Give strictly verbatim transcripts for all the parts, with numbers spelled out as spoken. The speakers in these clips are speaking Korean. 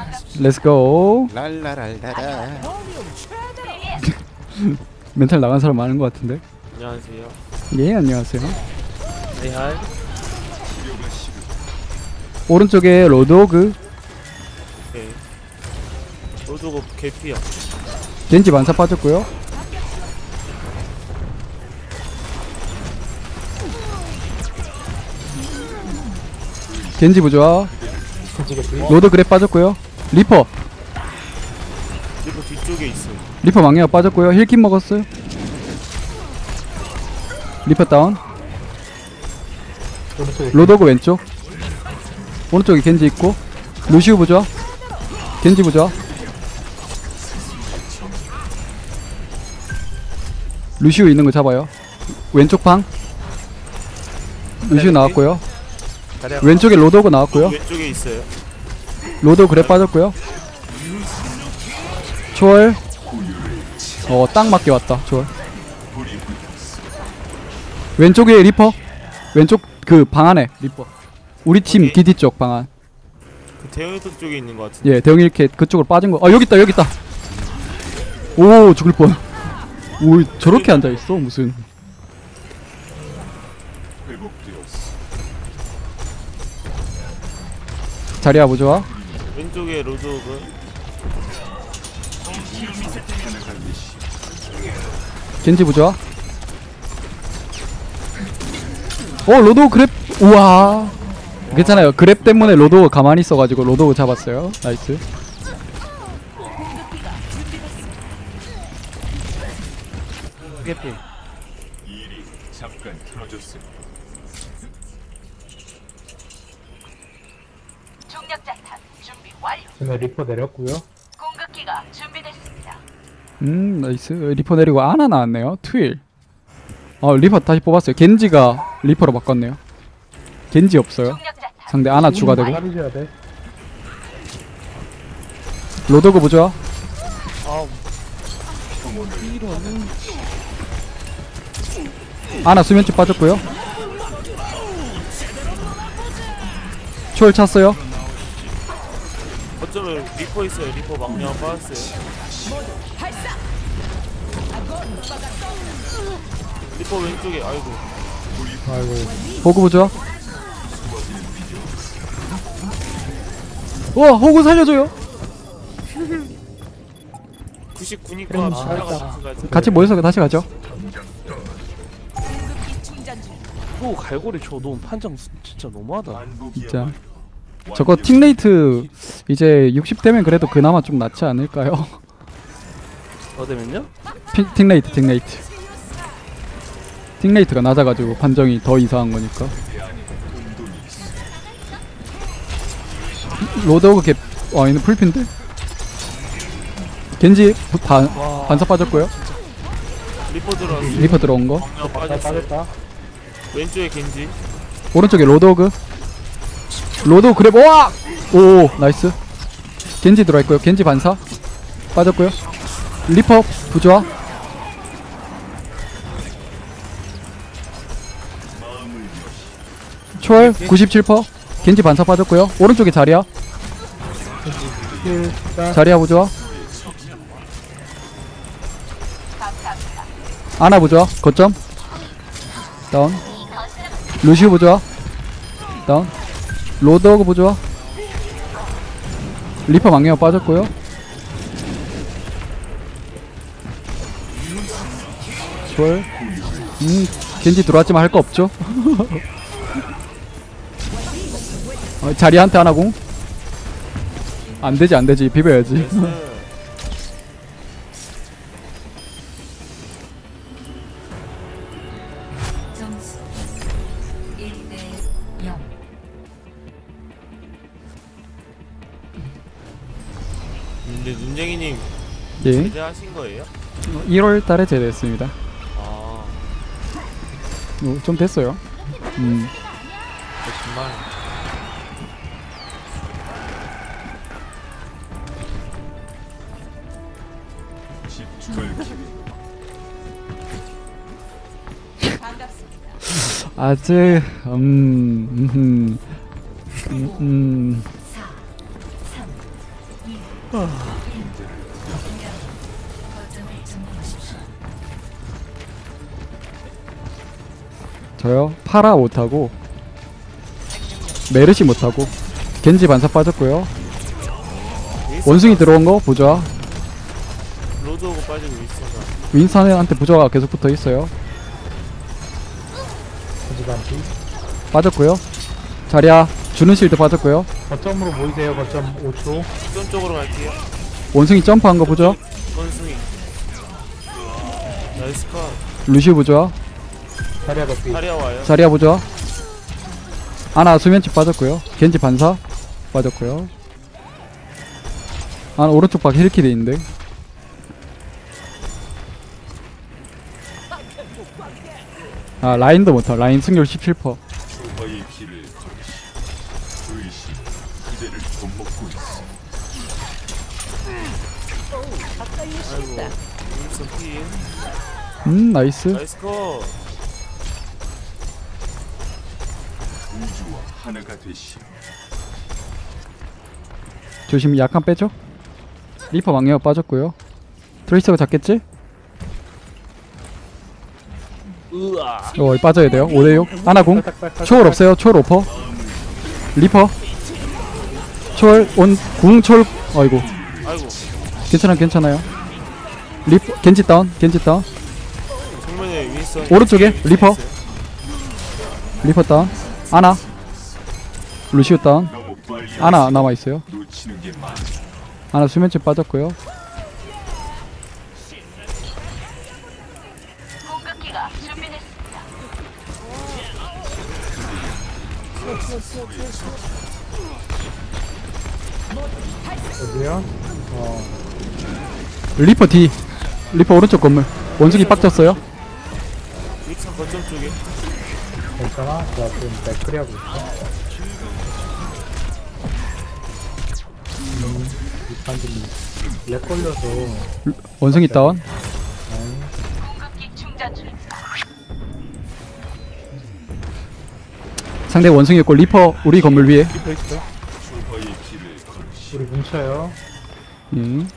렛츠고. 랄라랄라라. 멘탈 나간 사람 많은 것 같은데. 안녕하세요. 예, 안녕하세요. 네, 하이. 오른쪽에 로드오그. 오케이. 로드고 개피야. 겐지 반사 빠졌고요. 겐지 부조화. 로드 그랩 빠졌고요. 리퍼. 리퍼 뒤쪽에 있어. 리퍼 망령 빠졌고요. 힐킨 먹었어요. 리퍼 다운. 로드오그 왼쪽. 오른쪽에 겐지 있고. 루시우 부조화. 겐지 부조화. 루시우 있는 거 잡아요. 왼쪽 방. 루시우 나왔고요. 왼쪽에 로드오그 나왔고요. 왼쪽에 있어요. 로드 그래 빠졌고요. 초월. 어, 딱 맞게 왔다. 초월. 왼쪽에 리퍼. 왼쪽 그 방 안에 리퍼. 우리 팀 오케이. 기디 쪽 방 안. 그 대형이도 쪽에 있는 것 같은데. 예, 대형 이렇게 그쪽으로 빠진 거. 아, 여기 있다. 여기 있다. 오, 죽을 뻔. 오, 저렇게 앉아 있어. 무슨. 자리야 보조아. 왼쪽에 로드오그. 겐지 부조아. 어, 로드 그랩. 우와. 괜찮아요. 그랩 때문에 로드 가만히 있어가지고 로드 잡았어요. 나이스. 개피. 일이 잠깐 틀어졌습니다. 중력자탄 준비 완료. 지금 리퍼 내렸고요. 공급기가 준비됐습니다. 음, 나이스. 리퍼 내리고 아나 나왔네요. 트윌. 어, 리퍼 다시 뽑았어요. 겐지가 리퍼로 바꿨네요. 겐지 없어요. 중력자탄 상대 아나 추가되고. 빠르셔야 돼. 로드오그 부조아. 아, 아나 수면쪽 빠졌고요. 초월 찼어요. 어쩌면 리퍼 있어요. 리퍼 망령 빠졌어요. 리퍼 왼쪽에. 아이고. 아이고. 호구 부조아. 우와, 호구 살려줘요. 구십구니까 그럼 아, 같이 모여서 다시 가죠. 또 갈고리 저 너무 판정 진짜 너무하다. 진짜. 저거 틱레이트 이제 육십 대면 그래도 그나마 좀 낫지 않을까요? 어 되면요? 피, 틱레이트 틱레이트 틱레이트가 낮아가지고 판정이 더 이상한 거니까. 로드오그 갭. 와, 얘는 풀핀데? 겐지 부, 반, 반사 빠졌고요. 리퍼 들어왔어. 리퍼 들어온 거. 망령 나 빠졌어. 빠졌다. 왼쪽에 겐지. 오른쪽에 로드오그. 로드오그 그랩. 와! 오, 나이스. 겐지 들어있고요. 겐지 반사 빠졌고요. 리퍼 부조화. 초월 구십칠 퍼센트. 겐지 반사 빠졌고요. 오른쪽에 자리야. 자리야 부조화. 아나 부조화. 거점 다운. 루시우 부조화 다운. 로드오그 부조화. 리퍼 망령 빠졌고요. 초월. 음, 겐지 들어왔지만 할 거 없죠. 어, 자리한테 하나 공. 안되지 안되지. 비벼야지. 점수 일 대 영. 근데 눈쟁이님 예. 제대하신 거예요? 일월 달에 제대했습니다. 아, 어, 좀 됐어요. 음. 정말. 아직 음, 음, 음, 음. 저요 파라 못하고 메르시 못하고 겐지 반사 빠졌고요. 원숭이 들어온 거 보자. 로드 오고 빠지고 있어서. 윈선한테 부조가 계속 붙어 있어요. 겐지반피. 빠졌고요. 자리야 주는 실드 빠졌고요. 거점으로 모이세요. 거점 오 초. 이쪽 쪽으로 갈게요. 원숭이 점프한 거 보죠. 원숭이. 나이스 컷. 루시우 보죠. 자리야 거피. 다리아 와요. 자리야 보죠. 아나 수면치 빠졌고요. 겐지 반사 빠졌고요. 아나 오른쪽 박 힐키 돼 있는데. 아 라인도 못하. 라인 승률 십칠 퍼센트. 추가의 길을 걸으시. 의심 그대를 겁먹고 있어. 아이고. 윈스턴 피. 음 나이스. 나이스 컷. 우주와 하나가 되시. 조심 약간 빼죠. 리퍼 망령 빠졌고요. 트레이서가 잡겠지? 으아. 어 빠져야 돼요. 오 대 육. 아나궁. 초월 없어요. 초월 오퍼. 리퍼. 초월 온궁 초월. 어이구. 아이고. 괜찮아 괜찮아요. 리퍼 겐지 다운. 겐지 다운. 정면에 윈스턴. 오른쪽에 리퍼. 리퍼 다운. 아나. 루시우 다운. 너무 빨리 아나 남아 있어요. 놓치는 게 많아. 아나 수면치 빠졌고요. 공격기가 준비됐습니다. 어디요? 어. 리퍼 D. 리퍼 오른쪽 건물. 원숭이 빡쳤어요. 윈스턴 거점 쪽에. 괜찮아? 나 지금 맥크리 하고 있어. 음, 이 판들이 렉 걸려서. 원숭이 다운. 공격기 충전 중. 상대 원숭이였고 리퍼 우리 건물 위에. 리퍼 있어. 추가의 길을 걸으시. 우리 뭉쳐요. 음.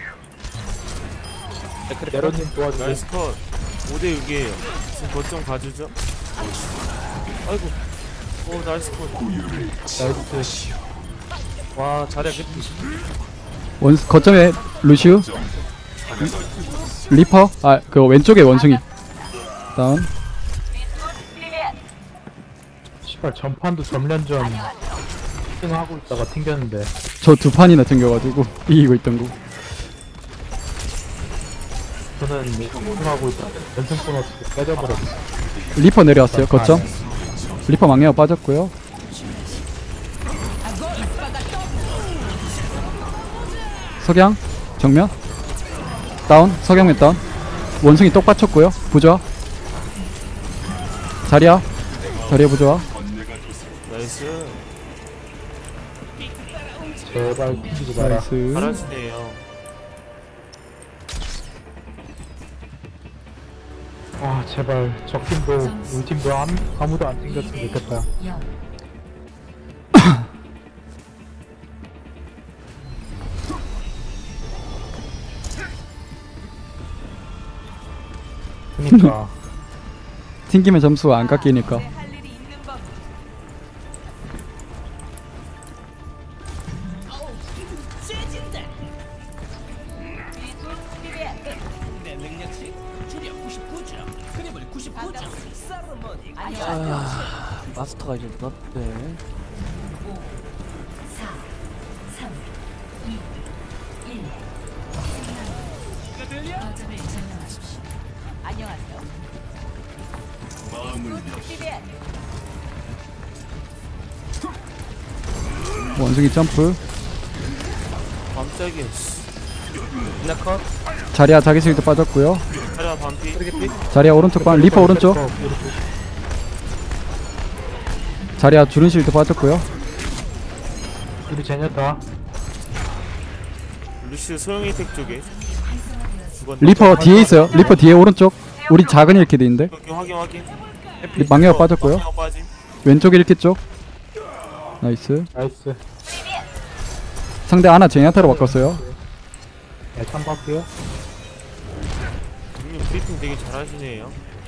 내로님 도와주세요. 나이스 컷. 오 대 육이에요. 지금 거점 가주죠. 아이고. 오 나이스 컷. 우유를 나이스. 와 자리야 개피. 원 거점에 루시우. 리퍼. 아 그 왼쪽에 원숭이. 다운. 시발 전판도 점련전 하고 있다가 튕겼는데. 저 두 판이나 튕겨가지고 이기고 있던 거. 저는 우승하고 있다. 연승 보너스 빼져버렸어. 리퍼 내려왔어요. 거점. 리퍼 망령 빠졌고요. 석양 정면 다운. 석양면 다운. 원숭이 똑 받쳤고요. 부조화. 자리야. 자리야 부조화. 나이스. 제발 튕기지 마라. 나이스. 잘하시네요. 아 제발 적팀도 우리 팀도 아무, 아무도 안 튕겼으면 좋겠다. 영. 그니까 튕기면 점수 안 깎이니까. 할 일이 있는 법. 아 마스터가 이제 늦었대. 사, 삼, 이, 일. 거점을 점령하십시오. 안녕하세요. 마음을 원숭이 점프. 깜짝이야. 이나 컷. 자리야 자기 실드 빠졌고요. 자리야 반피. 자리야 오른쪽 방. 리퍼 오른쪽. 자리야 주른 실드 빠졌고요. 우리 제냐타. 루시우 소형 혜택 쪽에. 죽었네. 리퍼 뒤에 있어요. 리퍼 뒤에 오른쪽. 우리 작은 일키 돼 있는데. 여기 확인 확인. 리- 망령 빠졌고요. 망령 빠짐. 왼쪽 일키 쪽. 나이스. 나이스. 상대 아나 제냐타로 바꿨어요. 네, 참고할게요. 형님 브리핑 되게 잘하시네요.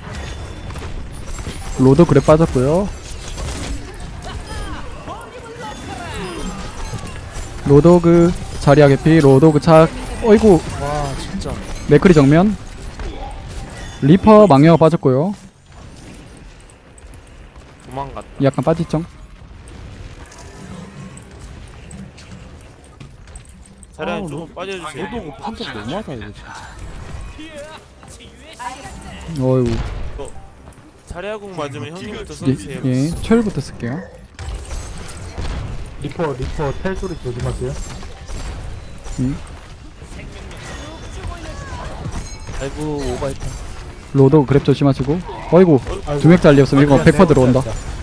로드 그래 빠졌고요. 로도그 자리야 개피. 로도그 착. 어이구. 와 진짜. 맥크리 정면. 리퍼 망령아 빠졌고요. 도망갔다. 약간 빠지죠. 차라리 조금 빠져주세요. 저도 판정 너무하다 이거 진짜. 어이구. 차례아궁 맞으면 형님부터 예, 써주세요. 예. 철부터 쓸게요. 리퍼 리퍼 텔 소리 조심하세요. 아이고 오바이트. 로도 그랩 조심하시고. 어이구. 아이고. 두 명 잘렸으면 이거 백 퍼센트 들어온다.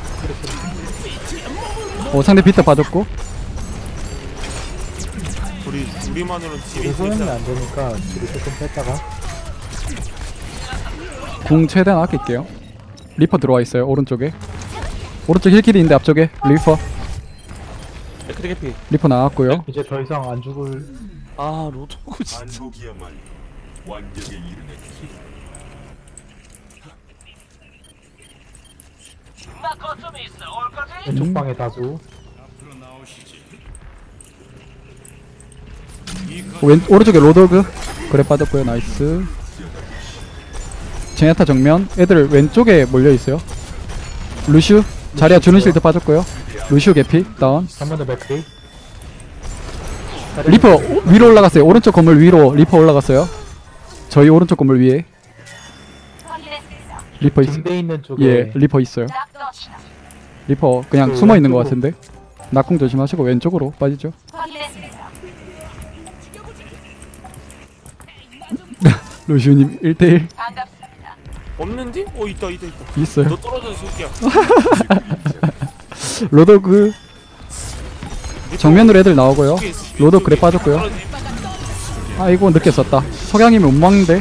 어 상대 비트 빠졌고. 우리 우리만으로는 집이 우리 소형이 진짜 안 되니까 뒤로 조금 뺐다가 궁 최대한 아낄게요. 리퍼 들어와 있어요. 오른쪽에. 오른쪽 힐킬이 있는데 앞쪽에 리퍼. 에크리 개피. 리퍼 나왔고요. 이제 더 이상 안 죽을. 아 로도구 진짜. 반복이야말로 완벽에 이르는 길. 왼쪽 방에 다수. 왼 오른쪽에 로더그 그래 빠졌고요. 나이스. 제냐타 정면. 애들 왼쪽에 몰려 있어요. 루슈 자리야 주는 실드 빠졌고요. 루슈 개피 다운. 한 번 더 맥크리. 리퍼 위로 올라갔어요. 오른쪽 건물 위로 리퍼 올라갔어요. 저희 오른쪽 건물 위에 확인했습니다. 리퍼 있어. 중대 있는 쪽에. 예, 리퍼 있어요. 낙도치나 리퍼 그냥 그 숨어 있는 것 왼쪽으로. 같은데. 낙궁 조심하시고 왼쪽으로 빠지죠. 확인했습니다. 루슈님 일 대일 반갑습니다. 없는데? 어 있다 있다 있다. 있어요. 너 떨어져 새끼야. 로더그 정면으로 애들 나오고요. 로더 그래 빠졌고요. 아이고 늦게 썼다. 석양이면 못 막는데.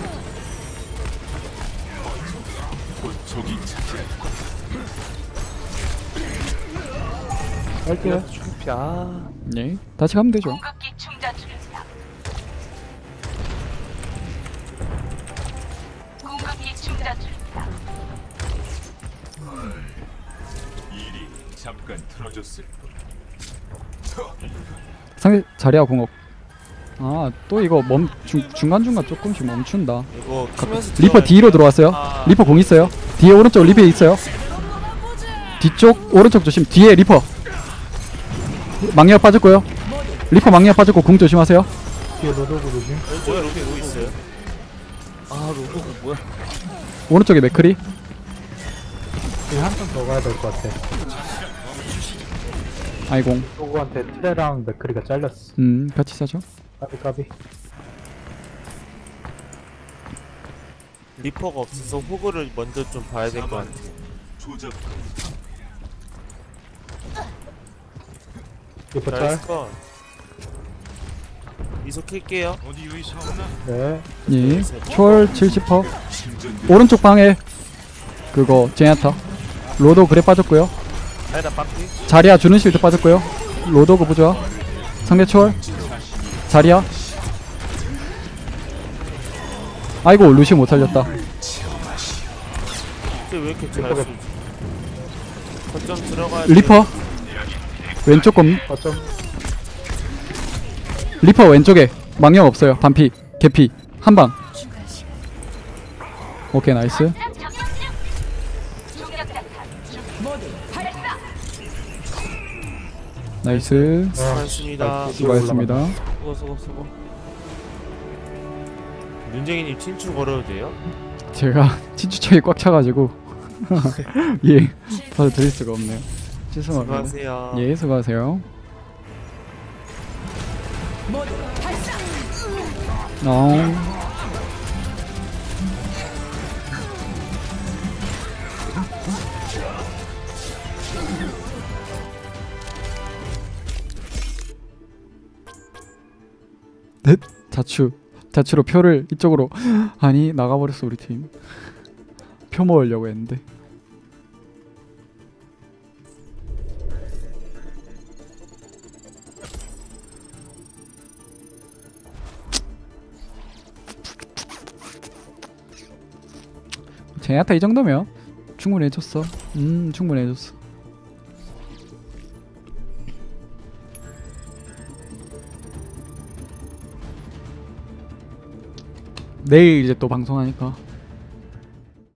곧 적이 차지할 할게요. 개피. 아. 네, 다시 가면 되죠. 공급기 충전 중입니다. 공급기 충전 중입니다. 일이 잠깐 틀어졌을 뿐. 상대 자리야 공업. 아 또 이거 멈 중, 중간중간 조금씩 멈춘다. 이거 키면서 리퍼 들어갈 뒤로 때- 들어왔어요. 아, 리퍼 공 있어요. 뒤에 오른쪽 리퍼 있어요. 뒤쪽 오른쪽 조심. 뒤에 리퍼. 망령 빠졌고요. 리퍼 망령 빠졌고 궁 조심하세요. 뒤에 로도구 조심. 뭐야 로비 뭐 있어요? 아 로도구 뭐야? 오른쪽에 맥크리. 뒤에 한점 더 가야 될 것 같아. 아이공. 로도구한테 트레랑 맥크리가 잘렸어. 음 같이 사죠. 까비 까비. 리퍼가 없어서 호그를 먼저 좀 봐야 될 것 같아. 조작 리퍼 짤. 나이스 컷. 미소 킬게요. 네. 예. 초월 칠십 퍼센트. 신전된 오른쪽 방에 그거 제냐타. 로도 그래 빠졌고요. 아니다 바퀴. 자리야 주는 실드 빠졌고요. 로도 그 부좌. 상대 초월. 자리야. 아이고 루시 못 살렸다. 쟤왜 이렇게 잘 쏘지? 거점 들어가야 리퍼 왼쪽 건 어쩜 리퍼 왼쪽에 망령 없어요. 반피 개피 한방. 오케이 나이스. 나이스. 수고하셨습니다. 수고하셨습니다. 수고 수고 수고. 눈쟁이님 친추 걸어도 돼요? 제가 친추척이 꽉 차가지고 예 받아 드릴 수가 없네요. 죄송합니다. 수고하세요. 예 수고하세요. 어. 넷 자추 자추로 표를 이쪽으로 아니 나가버렸어 우리 팀. 표 모으려고 했는데. 제냐타 이 정도면 충분히 해줬어. 음 충분히 해줬어. 내일 이제 또 방송하니까